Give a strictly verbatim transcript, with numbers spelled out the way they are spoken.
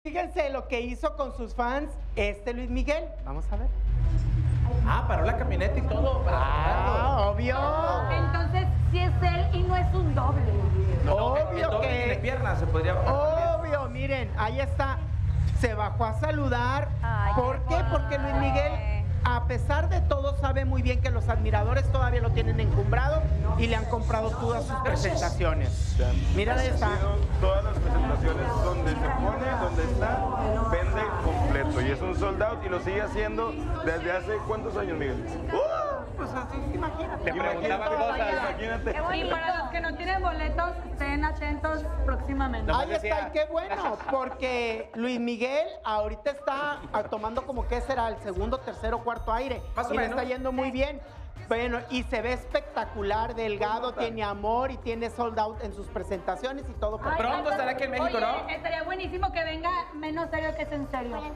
Fíjense lo que hizo con sus fans este Luis Miguel. Vamos a ver. Ah, paró la camioneta y todo. Para ah, obvio. Entonces, si es él y no es un doble. no, obvio el doble que. tiene piernas, se podría bajar. Obvio, miren, ahí está. Se bajó a saludar. Ay, ¿Por qué qué? Porque Luis padre. Miguel, a pesar de todo, sabe muy bien que los admiradores todavía lo tienen encumbrado y le han comprado todas sus presentaciones. Mira, ahí está. Todas las presentaciones donde se pone, donde está, vende completo. Y es un sold out y lo sigue haciendo desde hace ¿cuántos años, Miguel? Uh, pues así, imagínate. Te preguntaba Imagínate, cosas. imagínate. Y para los que no tienen boletos, estén atentos próximamente. Ahí está, y qué bueno, porque Luis Miguel ahorita está ah, tomando como que será el segundo, tercero, cuarto aire. Más o y le menos. está yendo muy bien. Bueno, y se ve espectacular, delgado, tiene amor y tiene sold out en sus presentaciones y todo. Ay, Pronto ay, estará aquí en México, oye, ¿no? Estaría buenísimo que venga menos serio que es en serio.